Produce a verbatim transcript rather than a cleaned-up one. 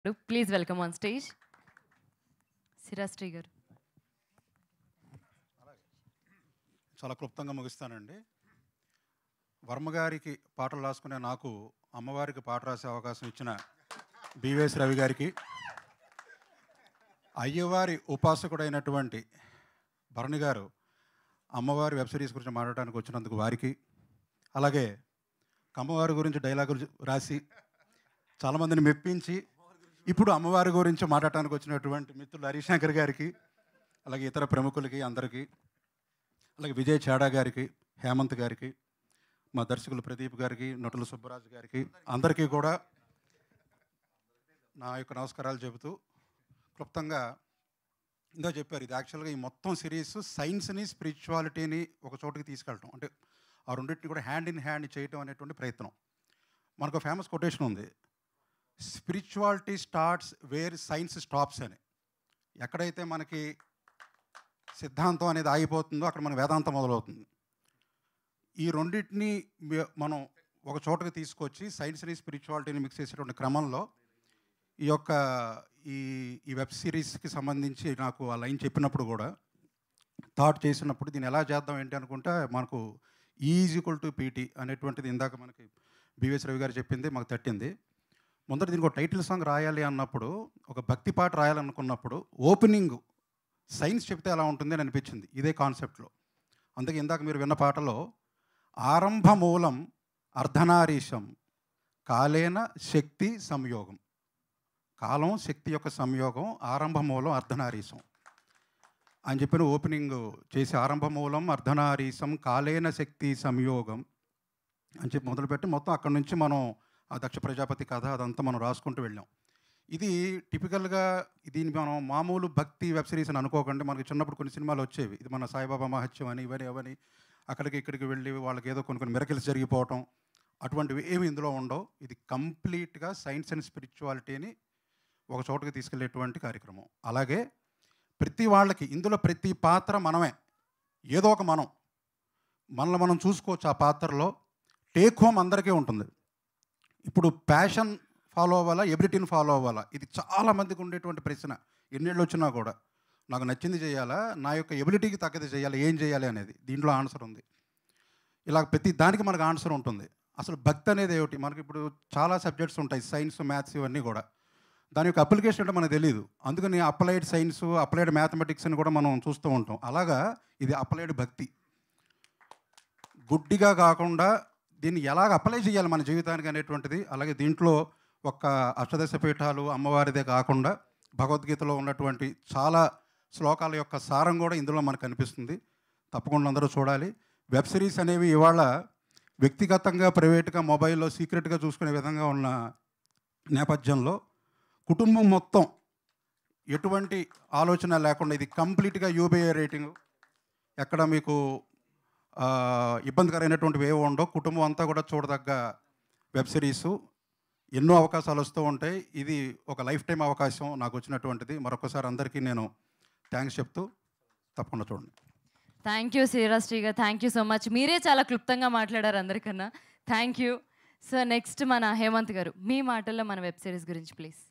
Please welcome on stage Sirasri garu. చాలా క్లుప్తంగా ముగిస్తానండి. వర్మ గారికి పాటలు రాసుకునే నాకు అమ్మవారికి పాట రాసే అవకాశం ఇచ్చిన బీవీఎస్ రవి గారికి, అయ్యవారి ఉపాసకుడైనటువంటి భరణి గారు అమ్మవారి వెబ్ సిరీస్ గురించి మాట్లాడడానికి వచ్చినందుకు వారికి, అలాగే అమ్మవారి గురించి డైలాగులు రాసి చాలామందిని మెప్పించి ఇప్పుడు అమ్మవారి గురించి మాట్లాడటానికి వచ్చినటువంటి మిత్రులు హరిశంకర్ గారికి, అలాగే ఇతర ప్రముఖులకి అందరికీ, అలాగే విజయ్ చాడా గారికి, హేమంత్ గారికి, మా దర్శకులు ప్రదీప్ గారికి, నటులు సుబ్బరాజు గారికి అందరికీ కూడా నా యొక్క నమస్కారాలు చెబుతూ క్లుప్తంగా ఇందా చెప్పారు, ఇది యాక్చువల్గా ఈ మొత్తం సిరీస్ సైన్స్ని స్పిరిచువాలిటీని ఒక చోటుకి తీసుకెళ్ళటం, అంటే ఆ రెండింటిని కూడా హ్యాండ్ ఇన్ హ్యాండ్ చేయటం అనేటువంటి ప్రయత్నం. మనకు ఫేమస్ కొటేషన్ ఉంది, spirituality starts where science stops అని. ఎక్కడైతే మనకి సిద్ధాంతం అనేది ఆగిపోతుందో అక్కడ మన వేదాంతం మొదలవుతుంది. ఈ రెండింటిని మనం ఒక చోటకి తీసుకొచ్చి సైన్స్ని స్పిరిచువాలిటీని మిక్స్ చేసేటువంటి క్రమంలో ఈ యొక్క ఈ ఈ వెబ్ సిరీస్కి సంబంధించి నాకు ఆ లైన్ చెప్పినప్పుడు కూడా థాట్ చేసినప్పుడు దీన్ని ఎలా చేద్దాం ఏంటి అనుకుంటే మనకు ఈజ్ ఈక్వల్ టు పీటీ అనేటువంటిది ఇందాక మనకి బీవీఎస్ రవి గారు చెప్పింది మాకు తట్టింది. ముందర దీనికి ఒక టైటిల్ సాంగ్ రాయాలి అన్నప్పుడు, ఒక భక్తి పాట రాయాలనుకున్నప్పుడు ఓపెనింగ్ సైన్స్ చెప్తే ఎలా ఉంటుంది అని అనిపించింది ఇదే కాన్సెప్ట్లో. అందుకే ఇందాక మీరు విన్న పాటలో ఆరంభ మూలం అర్ధనారీశం కాలేన శక్తి సంయోగం, కాలం శక్తి యొక్క సంయోగం, ఆరంభ మూలం అర్ధనారీశం అని చెప్పిన ఓపెనింగ్ చేసి ఆరంభ మూలం అర్ధనారీశం కాలేన శక్తి సంయోగం అని చెప్పి మొదలుపెట్టి మొత్తం అక్కడి నుంచి మనం ఆ దక్ష ప్రజాపతి కథ అదంతా మనం రాసుకుంటూ వెళ్ళాం. ఇది టిపికల్గా దీన్ని మనం మామూలు భక్తి వెబ్ సిరీస్ అని అనుకోకండి. మనకి చిన్నప్పుడు కొన్ని సినిమాలు వచ్చేవి, ఇది మన సాయిబాబా మహత్యం అని ఇవని అవని అక్కడికి ఇక్కడికి వెళ్ళి వాళ్ళకి ఏదో కొన్ని కొన్ని మిరకిల్స్ జరిగిపోవటం అటువంటివి ఏమి ఇందులో ఉండవు. ఇది కంప్లీట్గా సైన్స్ అండ్ స్పిరిచువాలిటీని ఒక చోటుకి తీసుకెళ్లేటువంటి కార్యక్రమం. అలాగే ప్రతి వాళ్ళకి ఇందులో ప్రతి పాత్ర మనమే, ఏదో ఒక మనం మనల్ని మనం చూసుకోవచ్చు ఆ పాత్రలో. టేక్ హోమ్ అందరికీ ఉంటుంది. ఇప్పుడు ప్యాషన్ ఫాలో అవ్వాలా, ఎబిలిటీని ఫాలో అవ్వాలా, ఇది చాలామందికి ఉండేటువంటి ప్రశ్న. ఎన్నేళ్ళు వచ్చినా కూడా నాకు నచ్చింది చేయాలా, నా యొక్క ఎబిలిటీకి తగ్గది చేయాలి, ఏం చేయాలి అనేది దీంట్లో ఆన్సర్ ఉంది. ఇలా ప్రతి దానికి మనకు ఆన్సర్ ఉంటుంది. అసలు భక్తి అనేది ఏమిటి, మనకి ఇప్పుడు చాలా సబ్జెక్ట్స్ ఉంటాయి, సైన్స్ మ్యాథ్స్ ఇవన్నీ కూడా. దాని యొక్క అప్లికేషన్ అంటే మనకు తెలియదు. అందుకని అప్లైడ్ సైన్స్, అప్లైడ్ మ్యాథమెటిక్స్ అని కూడా మనం చూస్తూ ఉంటాం. అలాగా ఇది అప్లైడ్ భక్తి. గుడ్డిగా కాకుండా దీన్ని ఎలాగ అప్లై చేయాలి మన జీవితానికి అనేటువంటిది. అలాగే దీంట్లో ఒక్క అష్టదశ పీఠాలు అమ్మవారిదే కాకుండా భగవద్గీతలో ఉన్నటువంటి చాలా శ్లోకాల యొక్క సారం కూడా ఇందులో మనకు కనిపిస్తుంది. తప్పకుండా అందరూ చూడాలి. వెబ్ సిరీస్ అనేవి ఇవాళ వ్యక్తిగతంగా ప్రైవేట్గా మొబైల్లో సీక్రెట్గా చూసుకునే విధంగా ఉన్న నేపథ్యంలో కుటుంబం మొత్తం ఎటువంటి ఆలోచన లేకుండా ఇది కంప్లీట్గా యూబీఏ రేటింగ్, ఎక్కడ మీకు ఇబ్బందికరమైనటువంటివి ఏవో ఉండవు. కుటుంబం అంతా కూడా చూడదగ్గ వెబ్ సిరీసు. ఎన్నో అవకాశాలు వస్తూ ఉంటాయి. ఇది ఒక లైఫ్ టైం అవకాశం నాకు వచ్చినటువంటిది. మరొకసారి అందరికీ నేను థ్యాంక్స్ చెప్తూ తప్పకుండా చూడండి. థ్యాంక్ యూ శ్రీరాశ్రీ గారు, థ్యాంక్ యూ సో మచ్. మీరే చాలా క్లుప్తంగా మాట్లాడారు అందరికన్నా. Thank you. సో నెక్స్ట్ మన హేమంత్ గారు, మీ మాటల్లో మన వెబ్ సిరీస్ గురించి ప్లీజ్.